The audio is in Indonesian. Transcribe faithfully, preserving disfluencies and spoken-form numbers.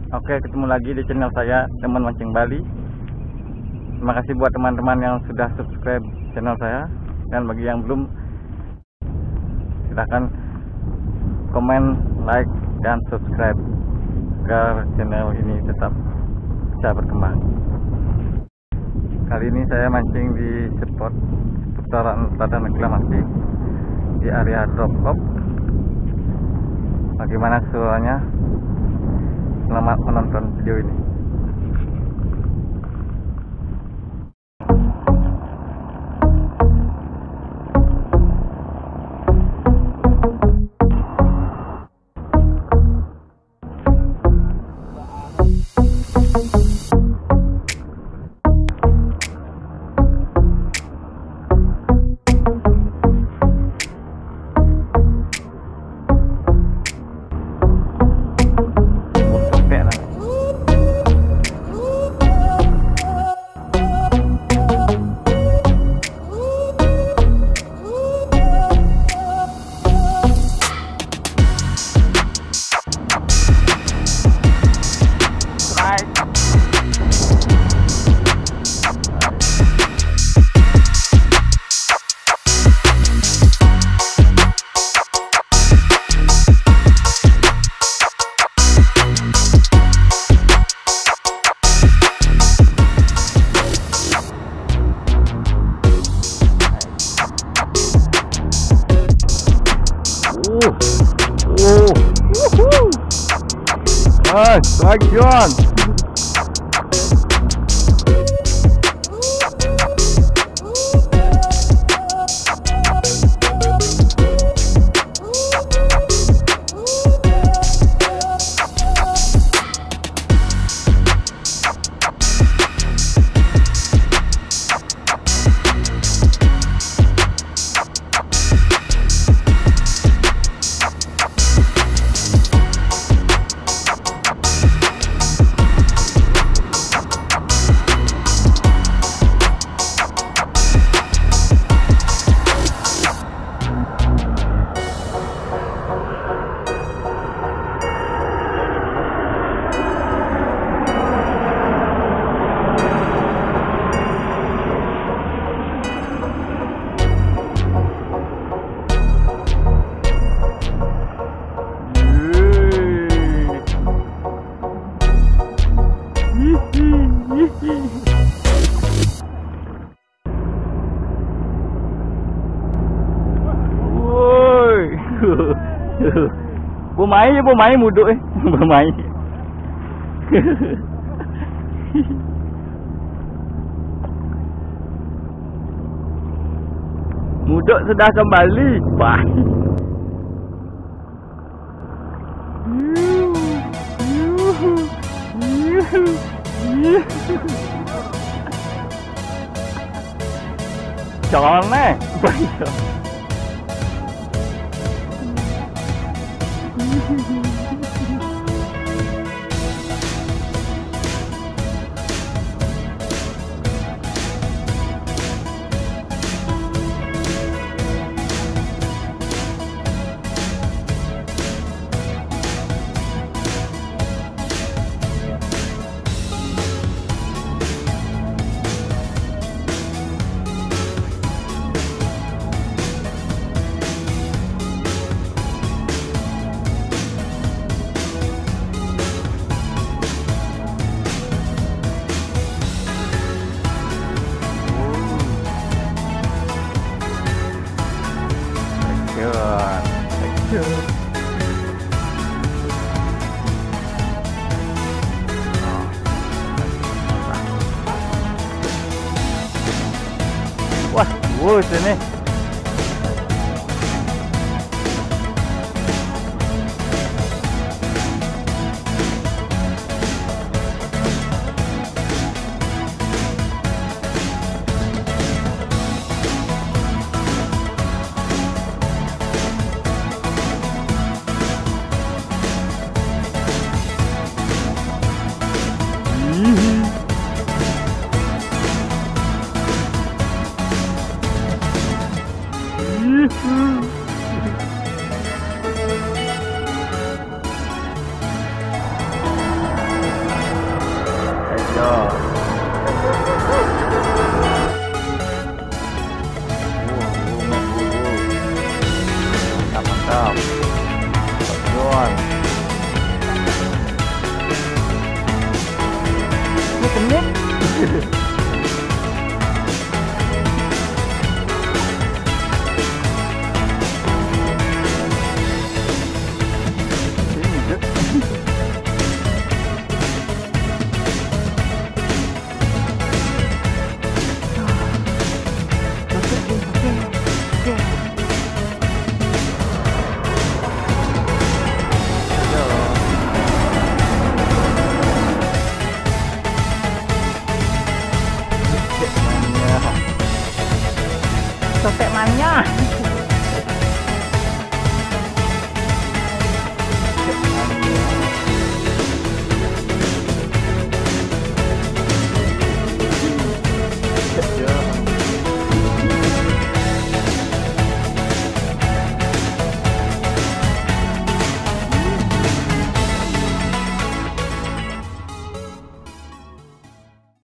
Oke, ketemu lagi di channel saya, Teman Mancing Bali. Terima kasih buat teman-teman yang sudah subscribe channel saya, dan bagi yang belum, silahkan komen, like, dan subscribe agar channel ini tetap bisa berkembang. Kali ini saya mancing di spot seputaran Ladang Reklamasi di area drop off. Bagaimana keseruannya? Selamat menonton video ini. Oh, woohoo! Nice, strike John. Bermain je, bermain muduk eh. Bermain. Muduk sudah kembali. Wah. Jangan eh. Wah, wuh sini. Yo. Mantap, mantap. Jual. Ini kenik. Sosek mania.